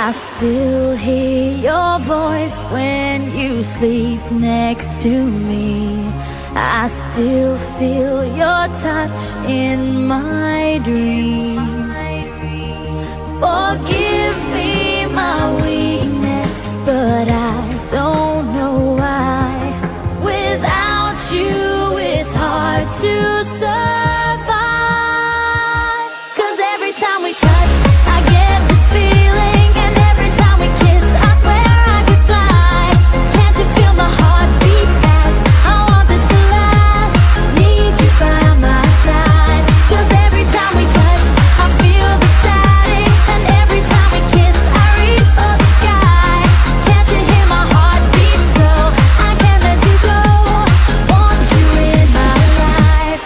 I still hear your voice when you sleep next to me. I still feel your touch in my dream. Forgive me my weakness, but I don't know why. Without you, it's hard to survive. 'Cause every time we touch, I get this feeling, and every time we kiss, I swear I could fly. Can't you feel my heart beat fast? I want this to last. Need you by my side. 'Cause every time we touch, I feel the static, and every time we kiss, I reach for the sky. Can't you hear my heart beat so I can't let you go? Want you in my life.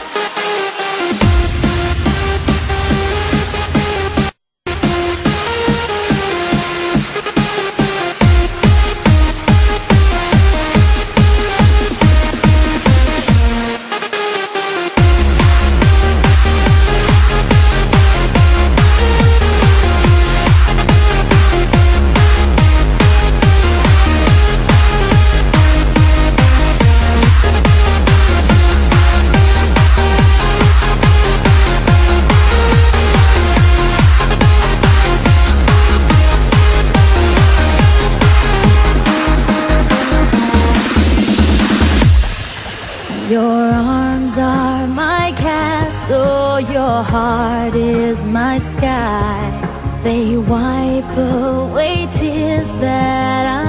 Your arms are my castle, your heart is my sky. They wipe away tears that I